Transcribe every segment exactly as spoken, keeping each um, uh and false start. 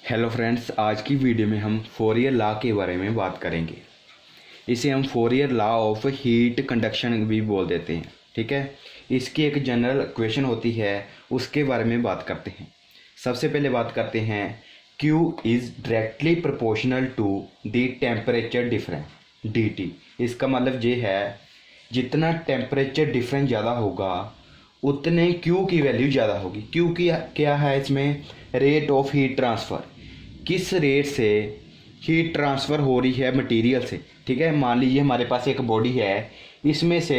Hello friends, आज की video में हम फोरियर लॉ के बारे में बात करेंगे। इसे हम Fourier law of heat conduction भी बोल देते हैं। ठीक है, इसकी एक जनरल इक्वेशन होती है, उसके बारे में बात करते हैं। सबसे पहले बात करते हैं Q is directly proportional to the temperature difference D T. इसका मतलब ये है, जितना टेम्परेचर डिफरेंस ज़्यादा होगा उतने Q की वैल्यू ज़्यादा होगी। Q की क्या है, इसमें रेट ऑफ हीट ट्रांसफ़र, किस रेट से हीट ट्रांसफ़र हो रही है मटेरियल से। ठीक है, मान लीजिए हमारे पास एक बॉडी है, इसमें से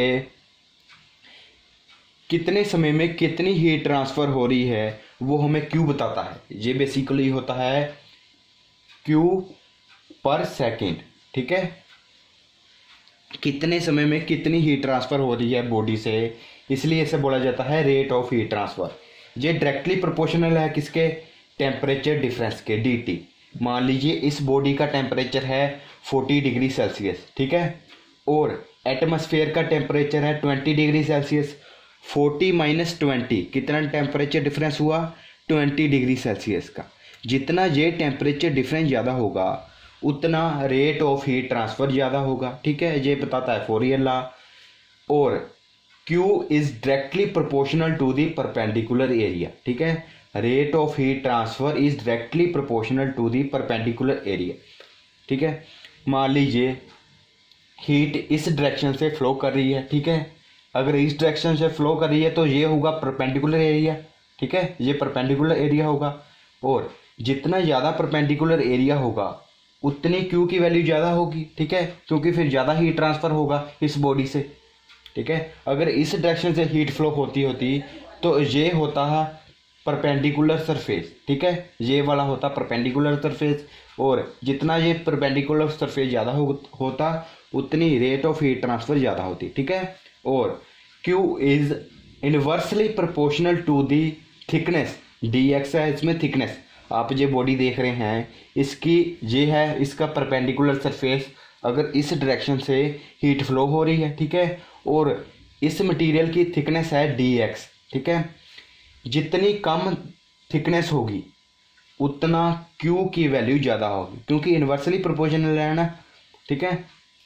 कितने समय में कितनी हीट ट्रांसफ़र हो रही है वो हमें Q बताता है। ये बेसिकली होता है Q पर सेकेंड। ठीक है, कितने समय में कितनी हीट ट्रांसफ़र हो रही है बॉडी से, इसलिए इसे बोला जाता है रेट ऑफ हीट ट्रांसफ़र। ये डायरेक्टली प्रोपोर्शनल है किसके, टेम्परेचर डिफरेंस के, डी टी। मान लीजिए इस बॉडी का टेम्परेचर है चालीस डिग्री सेल्सियस। ठीक है, और एटमॉस्फेयर का टेम्परेचर है बीस डिग्री सेल्सियस। चालीस माइनस ट्वेंटी कितना टेम्परेचर डिफरेंस हुआ, बीस डिग्री सेल्सियस का। जितना ये टेम्परेचर डिफरेंस ज़्यादा होगा उतना रेट ऑफ हीट ट्रांसफ़र ज़्यादा होगा। ठीक है, ये बताता है फोरियर लॉ। और Q is directly proportional to the perpendicular area. ठीक है, rate of heat transfer is directly proportional to the perpendicular area. ठीक है, मान लीजिए हीट इस डायरेक्शन से फ्लो कर रही है। ठीक है, अगर इस डायरेक्शन से फ्लो कर रही है तो ये होगा परपेंडिकुलर एरिया। ठीक है, ये परपेंडिकुलर एरिया होगा, और जितना ज़्यादा परपेंडिकुलर एरिया होगा उतनी Q की वैल्यू ज़्यादा होगी। ठीक है, क्योंकि फिर ज़्यादा हीट ट्रांसफ़र होगा इस बॉडी से। ठीक है, अगर इस डायरेक्शन से हीट फ्लो होती होती तो ये होता है परपेंडिकुलर सरफेस। ठीक है, ये वाला होता परपेंडिकुलर सरफेस, और जितना ये परपेंडिकुलर सरफेस ज़्यादा हो, होता उतनी रेट ऑफ हीट ट्रांसफ़र ज़्यादा होती। ठीक है, और Q is inversely proportional to the thickness, D X है इसमें थिकनेस। आप ये बॉडी देख रहे हैं, इसकी ये है इसका परपेंडिकुलर सरफेस, अगर इस डायरेक्शन से हीट फ्लो हो रही है। ठीक है, और इस मटेरियल की थिकनेस है डी एक्स। ठीक है, जितनी कम थिकनेस होगी उतना Q की वैल्यू ज़्यादा होगी, क्योंकि इन्वर्सली प्रोपोर्शनल है ना। ठीक है,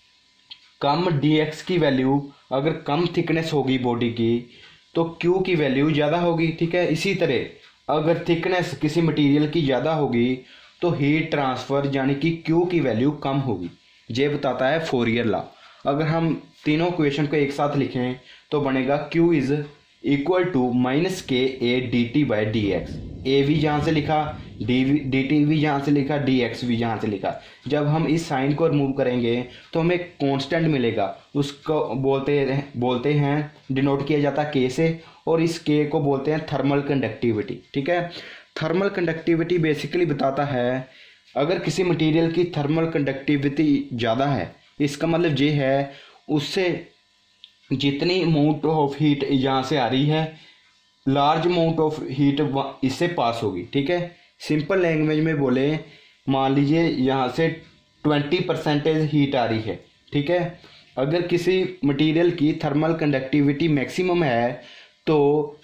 कम डी एक्स की वैल्यू, अगर कम थिकनेस होगी बॉडी की तो Q की वैल्यू ज़्यादा होगी। ठीक है, इसी तरह अगर थिकनेस किसी मटेरियल की ज़्यादा होगी तो हीट ट्रांसफ़र यानी कि Q की वैल्यू कम होगी। ये बताता है फोरियर लॉ। अगर हम तीनों क्वेश्चन को एक साथ लिखें तो बनेगा Q is equal to minus K A D T by D X. A भी यहाँ से लिखा, डी डी टी भी यहाँ से लिखा, डी एक्स भी यहाँ से लिखा। जब हम इस साइन को रिमूव करेंगे तो हमें कांस्टेंट मिलेगा, उसको बोलते बोलते हैं डिनोट किया जाता है के से, और इस के को बोलते हैं थर्मल कंडक्टिविटी। ठीक है, थर्मल कंडक्टिविटी बेसिकली बताता है अगर किसी मटेरियल की थर्मल कंडक्टिविटी ज़्यादा है, इसका मतलब ये है उससे जितनी अमाउंट ऑफ हीट यहाँ से आ रही है, लार्ज अमाउंट ऑफ हीट इससे पास होगी। ठीक है, सिंपल लैंग्वेज में बोले, मान लीजिए यहाँ से ट्वेंटी परसेंटेज हीट आ रही है। ठीक है, अगर किसी मटेरियल की थर्मल कंडक्टिविटी मैक्सिमम है तो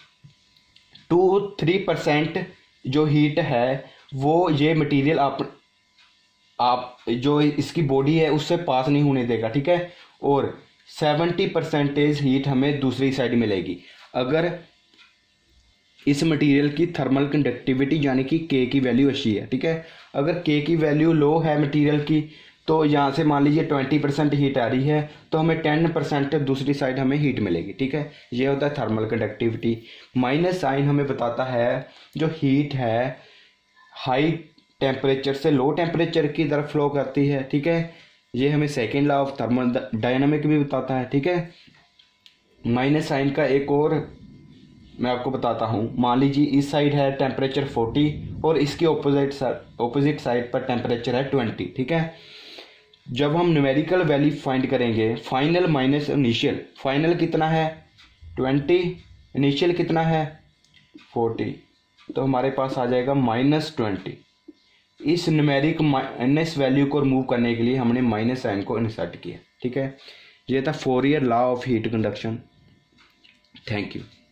टू थ्री परसेंट जो हीट है वो ये मटेरियल आप आप जो इसकी बॉडी है उससे पास नहीं होने देगा। ठीक है, और सेवेंटी परसेंटेज हीट हमें दूसरी साइड मिलेगी अगर इस मटेरियल की थर्मल कंडक्टिविटी यानी कि के की वैल्यू अच्छी है। ठीक है, अगर के की वैल्यू लो है मटेरियल की तो यहाँ से मान लीजिए ट्वेंटी परसेंट हीट आ रही है तो हमें टेन परसेंट दूसरी साइड हमें हीट मिलेगी। ठीक है, ये होता है थर्मल कंडक्टिविटी। माइनस साइन हमें बताता है जो हीट है हाई टेम्परेचर से लो टेम्परेचर की तरफ फ्लो करती है। ठीक है, ये हमें second law of thermal dynamic भी बताता है। ठीक है, माइनस साइन का एक और मैं आपको बताता हूँ। मान लीजिए इस साइड है टेम्परेचर चालीस और इसके ऑपोजिट ऑपोजिट साइड पर टेम्परेचर है बीस। ठीक है, जब हम न्यूमेरिकल वैल्यू फाइंड करेंगे, फाइनल माइनस इनिशियल, फाइनल कितना है बीस, इनिशियल कितना है चालीस, तो हमारे पास आ जाएगा माइनस ट्वेंटी। इस न्यूमेरिक माइनस वैल्यू को रिमूव करने के लिए हमने माइनस साइन को इंसर्ट किया। ठीक है, ये था Fourier law of heat conduction. Thank you.